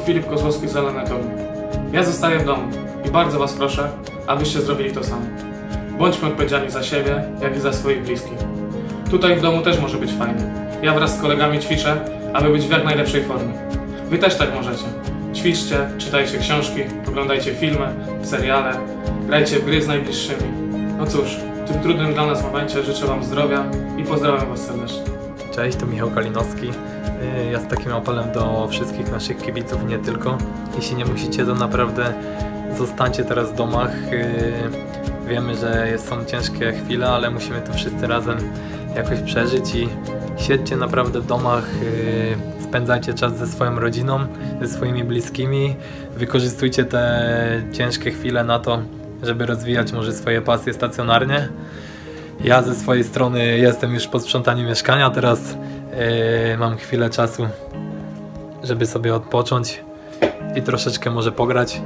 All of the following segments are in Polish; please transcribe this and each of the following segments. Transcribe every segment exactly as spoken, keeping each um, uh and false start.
Filip Kozłowski z Zelenej Torni. Ja zostaję w domu i bardzo Was proszę, abyście zrobili to samo. Bądźmy odpowiedzialni za siebie, jak i za swoich bliskich. Tutaj w domu też może być fajnie. Ja wraz z kolegami ćwiczę, aby być w jak najlepszej formie. Wy też tak możecie. Ćwiczcie, czytajcie książki, oglądajcie filmy, seriale, grajcie w gry z najbliższymi. No cóż, w tym trudnym dla nas momencie życzę Wam zdrowia i pozdrawiam Was serdecznie. Cześć, to Michał Kalinowski. Ja z takim apelem do wszystkich naszych kibiców i nie tylko. Jeśli nie musicie, to naprawdę zostańcie teraz w domach. Wiemy, że są ciężkie chwile, ale musimy to wszyscy razem jakoś przeżyć i siedźcie naprawdę w domach, spędzajcie czas ze swoją rodziną, ze swoimi bliskimi, wykorzystujcie te ciężkie chwile na to, żeby rozwijać może swoje pasje stacjonarnie. Ja ze swojej strony jestem już po sprzątaniu mieszkania, teraz yy, mam chwilę czasu, żeby sobie odpocząć i troszeczkę może pograć.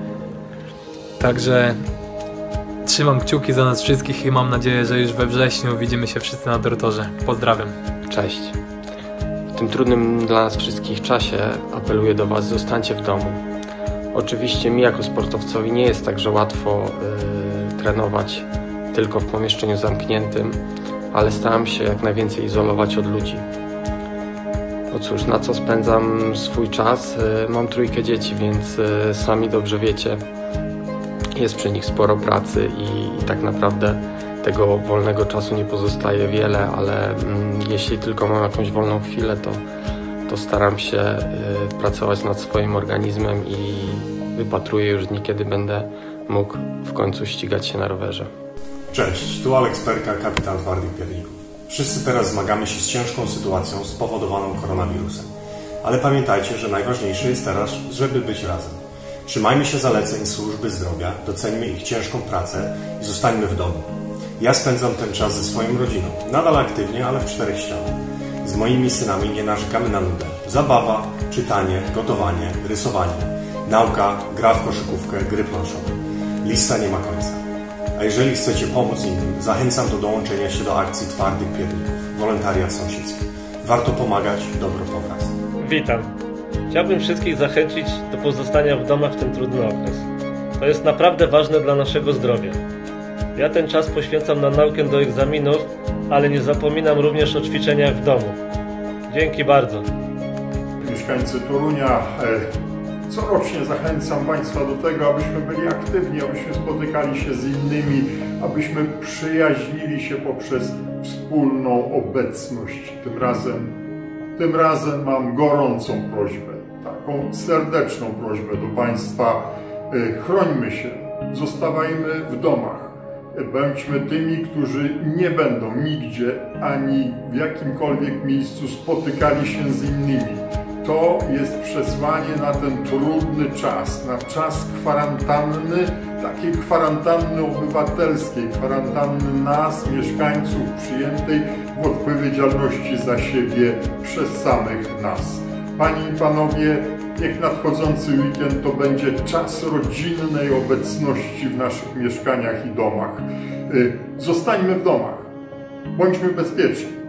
Także trzymam kciuki za nas wszystkich i mam nadzieję, że już we wrześniu widzimy się wszyscy na Dortorze. Pozdrawiam. Cześć. W tym trudnym dla nas wszystkich czasie apeluję do Was, zostańcie w domu. Oczywiście mi jako sportowcowi nie jest tak, że łatwo yy, trenować tylko w pomieszczeniu zamkniętym, ale staram się jak najwięcej izolować od ludzi. No cóż, na co spędzam swój czas? Mam trójkę dzieci, więc sami dobrze wiecie, jest przy nich sporo pracy i, i tak naprawdę tego wolnego czasu nie pozostaje wiele, ale mm, jeśli tylko mam jakąś wolną chwilę, to, to staram się y, pracować nad swoim organizmem i wypatruję już dni, kiedy będę mógł w końcu ścigać się na rowerze. Cześć, tu Aleks Perka, kapitan Twardych Pierników. Wszyscy teraz zmagamy się z ciężką sytuacją spowodowaną koronawirusem. Ale pamiętajcie, że najważniejsze jest teraz, żeby być razem. Trzymajmy się zaleceń służby zdrowia, doceńmy ich ciężką pracę i zostańmy w domu. Ja spędzam ten czas ze swoją rodziną, nadal aktywnie, ale w czterech ścianach. Z moimi synami nie narzekamy na nudę. Zabawa, czytanie, gotowanie, rysowanie, nauka, gra w koszykówkę, gry planszowe. Lista nie ma końca. A jeżeli chcecie pomóc innym, zachęcam do dołączenia się do akcji Twardych Pierników, wolontariat sąsiedzki. Warto pomagać, dobro powraca. Witam. Chciałbym wszystkich zachęcić do pozostania w domach w ten trudny okres. To jest naprawdę ważne dla naszego zdrowia. Ja ten czas poświęcam na naukę do egzaminów, ale nie zapominam również o ćwiczeniach w domu. Dzięki bardzo. Mieszkańcy Torunia, corocznie zachęcam Państwa do tego, abyśmy byli aktywni, abyśmy spotykali się z innymi, abyśmy przyjaźnili się poprzez wspólną obecność. Tym razem, tym razem mam gorącą prośbę, taką serdeczną prośbę do Państwa. Chrońmy się, zostawajmy w domach. Bądźmy tymi, którzy nie będą nigdzie ani w jakimkolwiek miejscu spotykali się z innymi. To jest przesłanie na ten trudny czas, na czas kwarantanny, takiej kwarantanny obywatelskiej, kwarantanny nas, mieszkańców, przyjętej w odpowiedzialności za siebie przez samych nas. Panie i Panowie, niech nadchodzący weekend to będzie czas rodzinnej obecności w naszych mieszkaniach i domach. Zostańmy w domach, bądźmy bezpieczni.